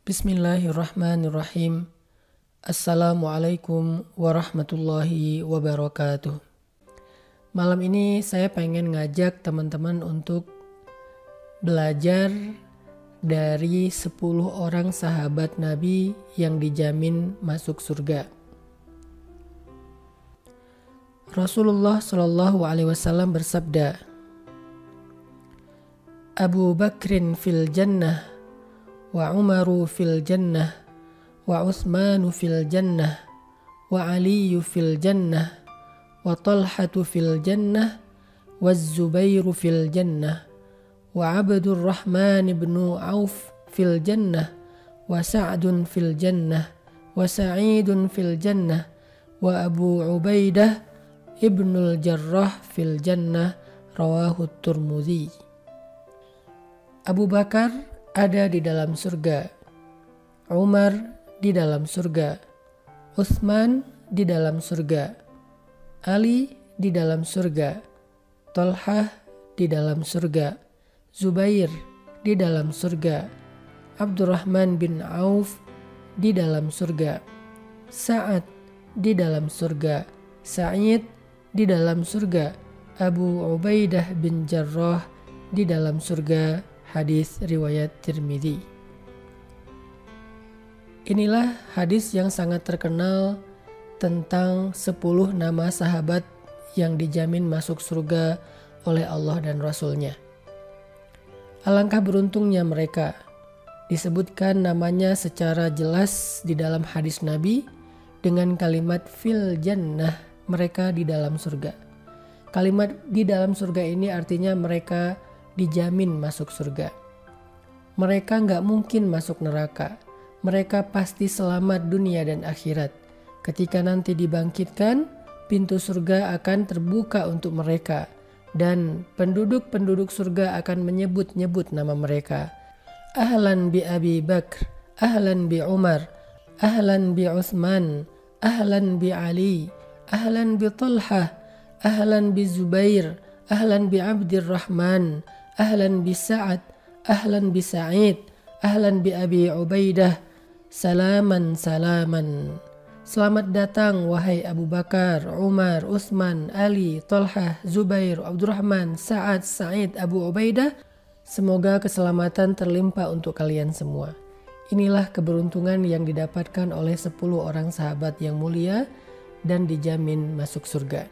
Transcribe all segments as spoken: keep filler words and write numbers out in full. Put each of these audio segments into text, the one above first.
Bismillahirrahmanirrahim. Assalamualaikum warahmatullahi wabarakatuh. Malam ini saya pengen ngajak teman-teman untuk belajar dari sepuluh orang sahabat Nabi yang dijamin masuk surga. Rasulullah Shallallahu Alaihi Wasallam bersabda, Abu Bakrin fil jannah, wa Umaru fil jannah, wa Utsmanu fil jannah, wa Aliyu fil jannah, wa Talhatu fil jannah, wa Zubairu fil jannah, wa Abdurrahman ibn Auf fil jannah, wa Sa'dun fil jannah, wa Sa'idun fil jannah, wa Abu Ubaidah ibnul Jarrah fil jannah. Rawahu Tirmidzi. Abu Bakar ada di dalam surga, Umar di dalam surga, Utsman di dalam surga, Ali di dalam surga, Talhah di dalam surga, Zubair di dalam surga, Abdurrahman bin Auf di dalam surga, Sa'ad di dalam surga, Sa'id di dalam surga, Abu Ubaidah bin Jarrah di dalam surga. Hadis riwayat Tirmidzi. Inilah hadis yang sangat terkenal tentang sepuluh nama sahabat yang dijamin masuk surga oleh Allah dan Rasul-Nya. Alangkah beruntungnya mereka. Disebutkan namanya secara jelas di dalam hadis Nabi dengan kalimat fil jannah, mereka di dalam surga. Kalimat di dalam surga ini artinya mereka dijamin masuk surga. Mereka nggak mungkin masuk neraka. Mereka pasti selamat dunia dan akhirat. Ketika nanti dibangkitkan, pintu surga akan terbuka untuk mereka. Dan penduduk-penduduk surga akan menyebut-nyebut nama mereka. Ahlan bi Abi Bakr, ahlan bi Umar, ahlan bi Utsman, ahlan bi Ali, ahlan bi Talhah, ahlan bi Zubair, ahlan bi Abdurrahman, ahlan bi Sa'ad, ahlan bi Sa'id, ahlan bi Abi Ubaidah, salaman salaman. Selamat datang wahai Abu Bakar, Umar, Utsman, Ali, Talhah, Zubair, Abdurrahman, Sa'ad, Sa'id, Abu Ubaidah. Semoga keselamatan terlimpah untuk kalian semua. Inilah keberuntungan yang didapatkan oleh sepuluh orang sahabat yang mulia dan dijamin masuk surga.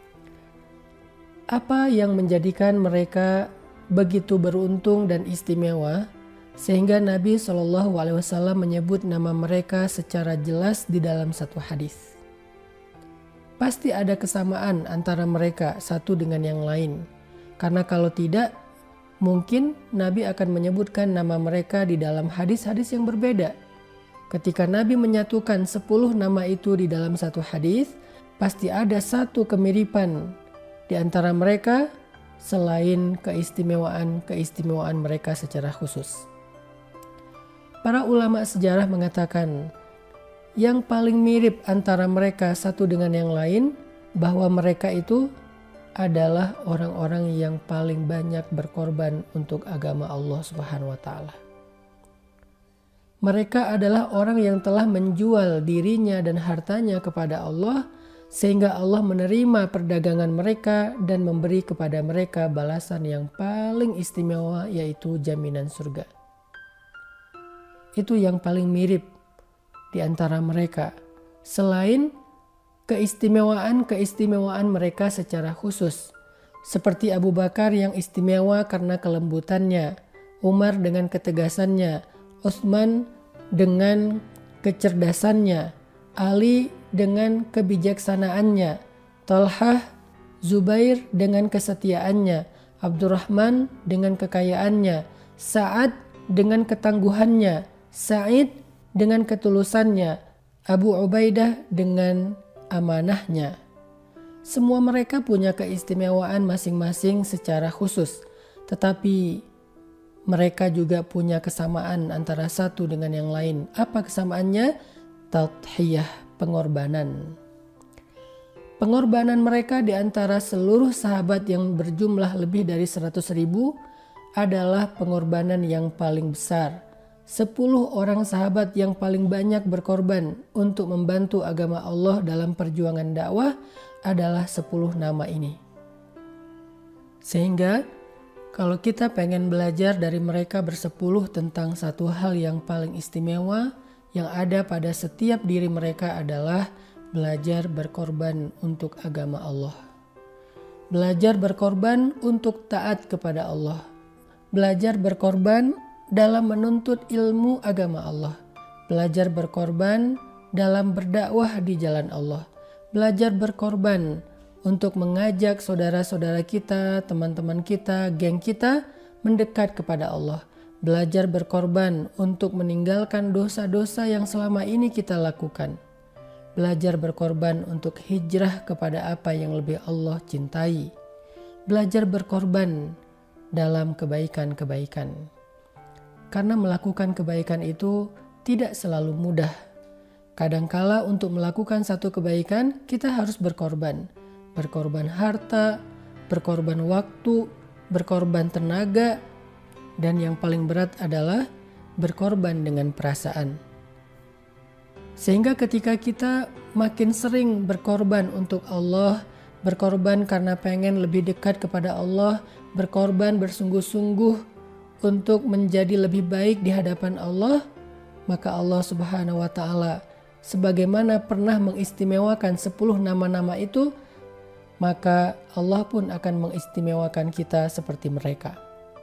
Apa yang menjadikan mereka begitu beruntung dan istimewa sehingga Nabi Shallallahu Alaihi Wasallam menyebut nama mereka secara jelas di dalam satu hadis? Pasti ada kesamaan antara mereka satu dengan yang lain, karena kalau tidak mungkin Nabi akan menyebutkan nama mereka di dalam hadis-hadis yang berbeda. Ketika Nabi menyatukan sepuluh nama itu di dalam satu hadis, pasti ada satu kemiripan di antara mereka selain keistimewaan-keistimewaan mereka secara khusus. Para ulama sejarah mengatakan yang paling mirip antara mereka satu dengan yang lain bahwa mereka itu adalah orang-orang yang paling banyak berkorban untuk agama Allah Subhanahu wa taala. Mereka adalah orang yang telah menjual dirinya dan hartanya kepada Allah sehingga Allah menerima perdagangan mereka dan memberi kepada mereka balasan yang paling istimewa, yaitu jaminan surga. Itu yang paling mirip di antara mereka. Selain keistimewaan-keistimewaan mereka secara khusus. Seperti Abu Bakar yang istimewa karena kelembutannya, Umar dengan ketegasannya, Utsman dengan kecerdasannya, Ali dengan kebijaksanaannya, Talhah, Zubair dengan kesetiaannya, Abdurrahman dengan kekayaannya, Sa'ad dengan ketangguhannya, Sa'id dengan ketulusannya, Abu Ubaidah dengan amanahnya. Semua mereka punya keistimewaan masing-masing secara khusus, tetapi mereka juga punya kesamaan antara satu dengan yang lain. Apa kesamaannya? Tadhiyah, pengorbanan. Pengorbanan mereka di antara seluruh sahabat yang berjumlah lebih dari seratus ribu adalah pengorbanan yang paling besar, sepuluh orang sahabat yang paling banyak berkorban untuk membantu agama Allah dalam perjuangan dakwah adalah sepuluh nama ini. Sehingga kalau kita pengen belajar dari mereka bersepuluh tentang satu hal yang paling istimewa yang ada pada setiap diri mereka adalah belajar berkorban untuk agama Allah. Belajar berkorban untuk taat kepada Allah. Belajar berkorban dalam menuntut ilmu agama Allah. Belajar berkorban dalam berdakwah di jalan Allah. Belajar berkorban untuk mengajak saudara-saudara kita, teman-teman kita, geng kita mendekat kepada Allah. Belajar berkorban untuk meninggalkan dosa-dosa yang selama ini kita lakukan. Belajar berkorban untuk hijrah kepada apa yang lebih Allah cintai. Belajar berkorban dalam kebaikan-kebaikan. Karena melakukan kebaikan itu tidak selalu mudah. Kadangkala untuk melakukan satu kebaikan kita harus berkorban. Berkorban harta, berkorban waktu, berkorban tenaga, dan yang paling berat adalah berkorban dengan perasaan. Sehingga ketika kita makin sering berkorban untuk Allah, berkorban karena pengen lebih dekat kepada Allah, berkorban bersungguh-sungguh untuk menjadi lebih baik di hadapan Allah, maka Allah Subhanahu wa Ta'ala sebagaimana pernah mengistimewakan sepuluh nama-nama itu, maka Allah pun akan mengistimewakan kita seperti mereka.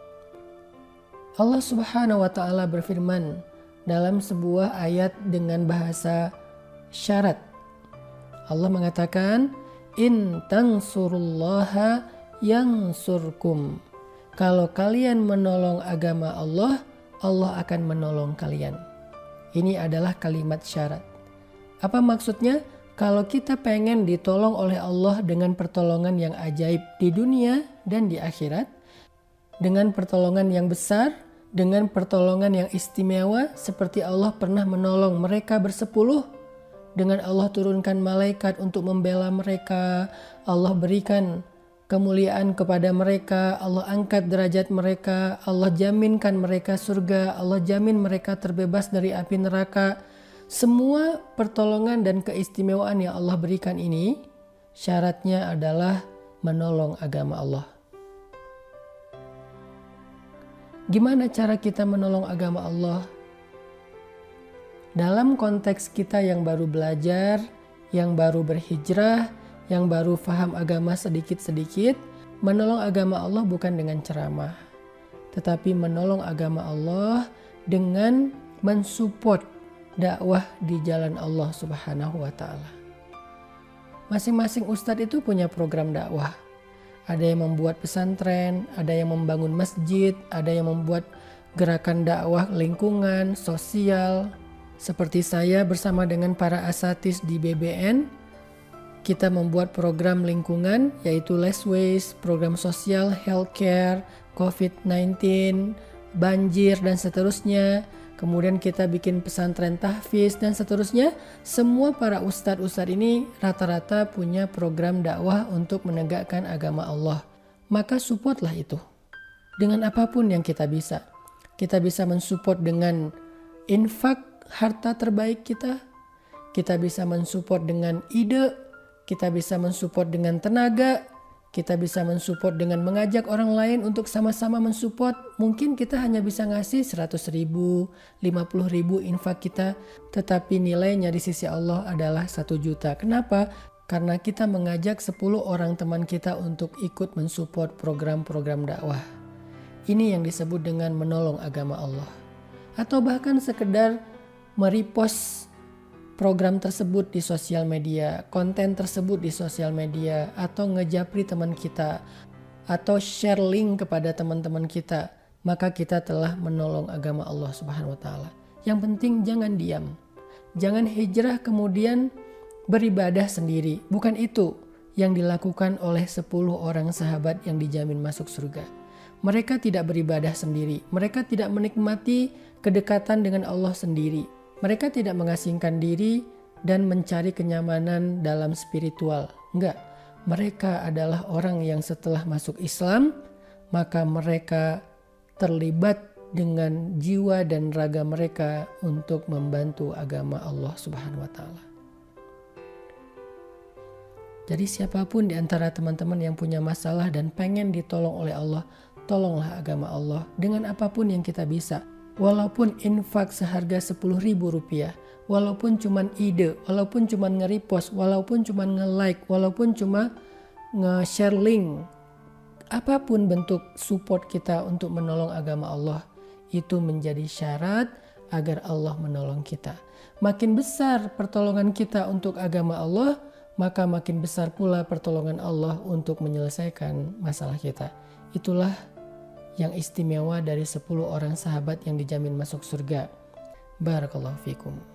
Allah Subhanahu wa Ta'ala berfirman dalam sebuah ayat dengan bahasa syarat. Allah mengatakan, "In tansurullaha yansurkum." Kalau kalian menolong agama Allah, Allah akan menolong kalian. Ini adalah kalimat syarat. Apa maksudnya? Kalau kita pengen ditolong oleh Allah dengan pertolongan yang ajaib di dunia dan di akhirat, dengan pertolongan yang besar, dengan pertolongan yang istimewa seperti Allah pernah menolong mereka bersepuluh, dengan Allah turunkan malaikat untuk membela mereka, Allah berikan kemuliaan kepada mereka, Allah angkat derajat mereka, Allah jaminkan mereka surga, Allah jamin mereka terbebas dari api neraka. Semua pertolongan dan keistimewaan yang Allah berikan ini syaratnya adalah menolong agama Allah. Gimana cara kita menolong agama Allah? Dalam konteks kita yang baru belajar, yang baru berhijrah, yang baru paham agama sedikit-sedikit, menolong agama Allah bukan dengan ceramah, tetapi menolong agama Allah dengan mensupport dakwah di jalan Allah Subhanahu wa Ta'ala. Masing-masing ustadz itu punya program dakwah. Ada yang membuat pesantren, ada yang membangun masjid, ada yang membuat gerakan dakwah lingkungan, sosial. Seperti saya bersama dengan para asatis di B B N, kita membuat program lingkungan yaitu less waste, program sosial, healthcare, covid sembilan belas, banjir dan seterusnya. Kemudian kita bikin pesantren tahfiz dan seterusnya. Semua para ustadz-ustadz ini rata-rata punya program dakwah untuk menegakkan agama Allah. Maka supportlah itu. Dengan apapun yang kita bisa. Kita bisa mensupport dengan infak harta terbaik kita. Kita bisa mensupport dengan ide. Kita bisa mensupport dengan tenaga. Kita bisa mensupport dengan mengajak orang lain untuk sama-sama mensupport. Mungkin kita hanya bisa ngasih seratus ribu, lima puluh ribu infak kita. Tetapi nilainya di sisi Allah adalah satu juta. Kenapa? Karena kita mengajak sepuluh orang teman kita untuk ikut mensupport program-program dakwah. Ini yang disebut dengan menolong agama Allah. Atau bahkan sekedar merepost program tersebut di sosial media, konten tersebut di sosial media, atau ngejapri teman kita, atau share link kepada teman-teman kita, maka kita telah menolong agama Allah Subhanahu wa Ta'ala. Yang penting jangan diam. Jangan hijrah kemudian beribadah sendiri. Bukan itu yang dilakukan oleh sepuluh orang sahabat yang dijamin masuk surga. Mereka tidak beribadah sendiri. Mereka tidak menikmati kedekatan dengan Allah sendiri. Mereka tidak mengasingkan diri dan mencari kenyamanan dalam spiritual. Enggak, mereka adalah orang yang setelah masuk Islam, maka mereka terlibat dengan jiwa dan raga mereka untuk membantu agama Allah Subhanahu wa taala. Jadi siapapun di antara teman-teman yang punya masalah dan pengen ditolong oleh Allah, tolonglah agama Allah dengan apapun yang kita bisa. Walaupun infak seharga sepuluh ribu rupiah, walaupun cuman ide, walaupun cuman nge-repost, walaupun cuman nge-like, walaupun cuma nge-share link, apapun bentuk support kita untuk menolong agama Allah, itu menjadi syarat agar Allah menolong kita. Makin besar pertolongan kita untuk agama Allah, maka makin besar pula pertolongan Allah untuk menyelesaikan masalah kita. Itulah yang istimewa dari sepuluh orang sahabat yang dijamin masuk surga. Barakallahu fikum.